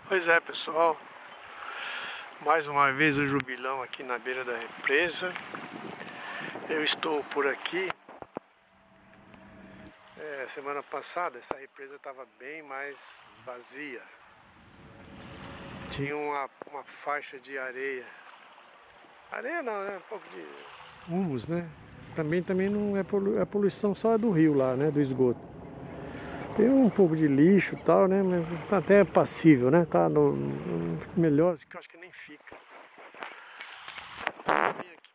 Pois é, pessoal, mais uma vez o Jubilão aqui na beira da represa. Eu estou por aqui. Semana passada essa represa estava bem mais vazia. Tinha uma faixa de areia. Areia não, né? Um pouco de humus, né? Também não é a poluição só do rio lá, né? Do esgoto. Tem um pouco de lixo e tal, né? Mas tá até passível, né? Tá no melhor, que eu acho que nem fica. Vim aqui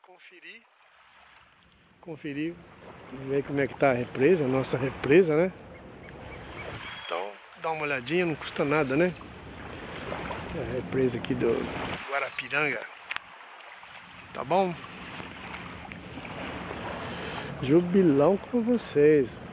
conferir, ver como é que tá a represa, a nossa represa, né? Então, dá uma olhadinha, não custa nada, né? É a represa aqui do Guarapiranga. Tá bom? Jubilão com vocês.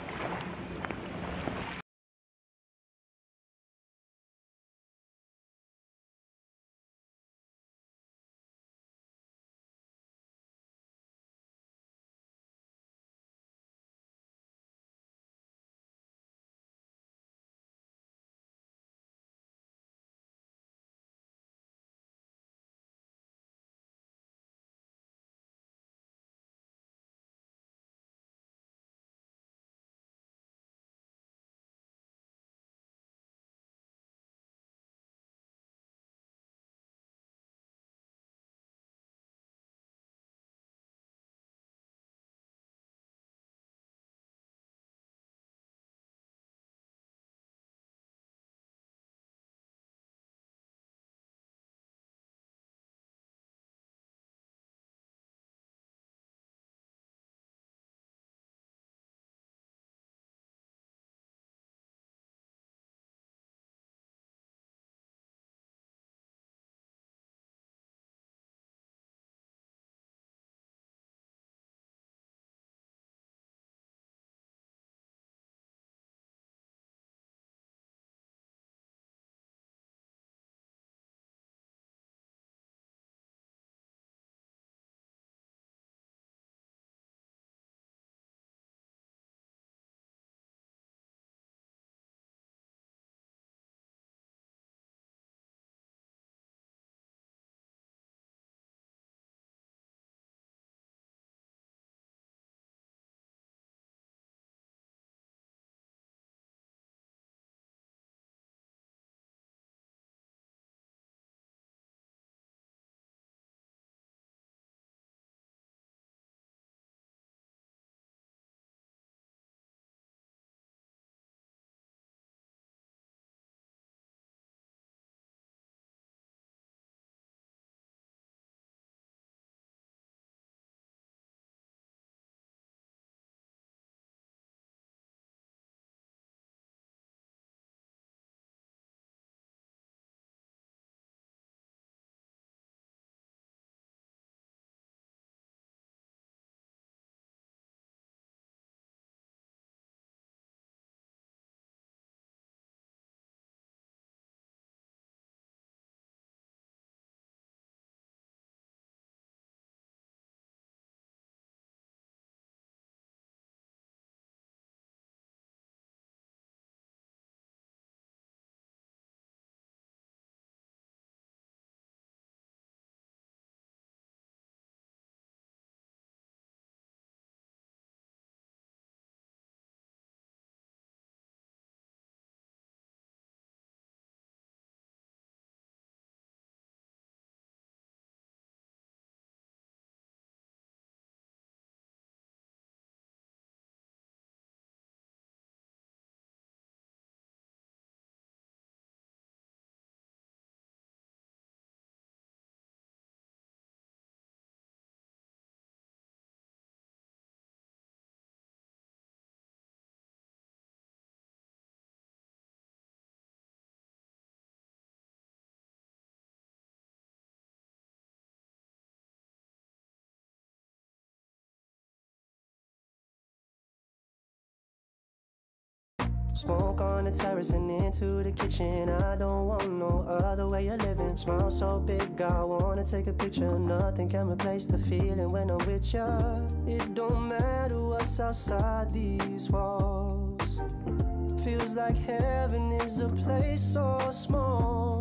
Smoke on the terrace and into the kitchen. I don't want no other way of living. Smile so big, I wanna take a picture. Nothing can replace the feeling when I'm with ya. It don't matter what's outside these walls. Feels like heaven is a place so small.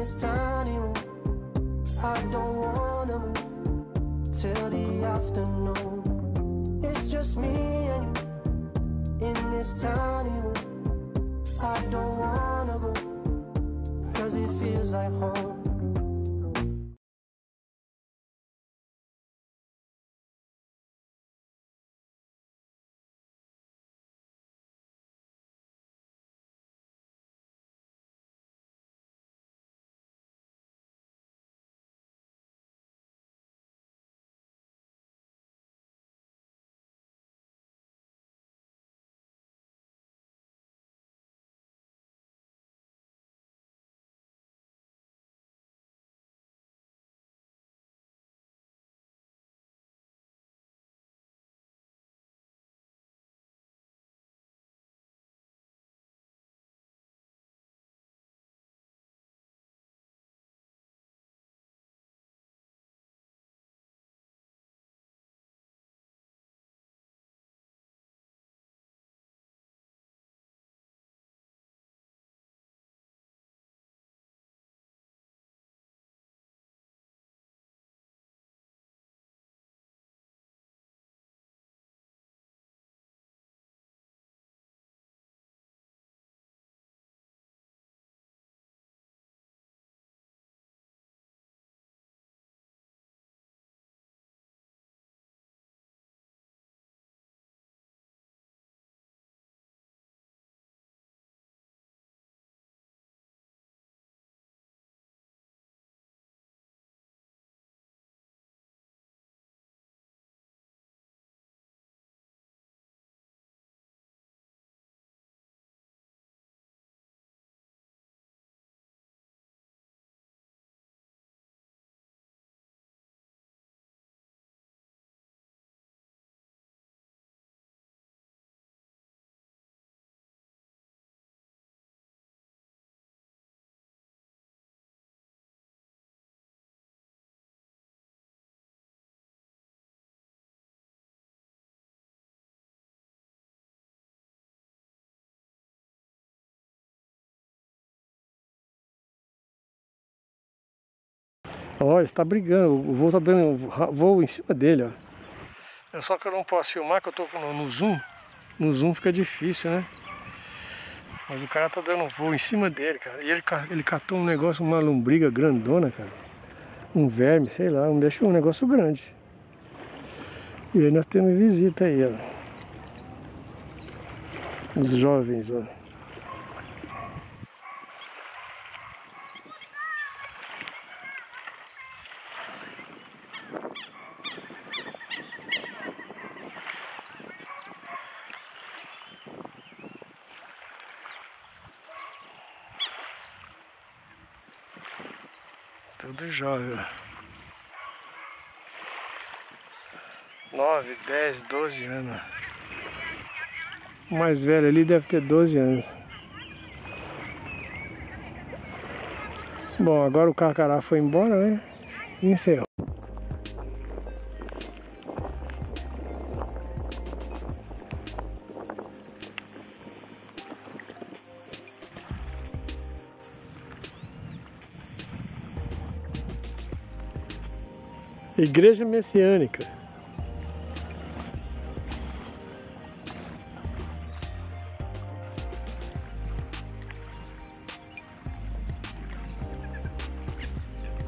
this tiny room. I don't wanna move till the afternoon. It's just me and you in this tiny room. I don't wanna go, 'cause it feels like home. Olha, está brigando, o voo tá dando voo em cima dele, ó. Só que eu não posso filmar, que eu tô no zoom. No zoom fica difícil, né? Mas o cara tá dando voo em cima dele, cara. E ele catou um negócio, uma lombriga grandona, cara. Um verme, sei lá, um negócio grande. E aí nós temos visita aí, ó. Os jovens, ó. Tudo jovem. 9, 10, 12 anos. O mais velho ali deve ter 12 anos. Bom, agora o carcará foi embora, né? E encerrou. Igreja Messiânica.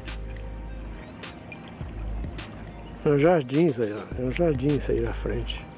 É um jardim isso aí, ó. É um jardim isso aí na frente.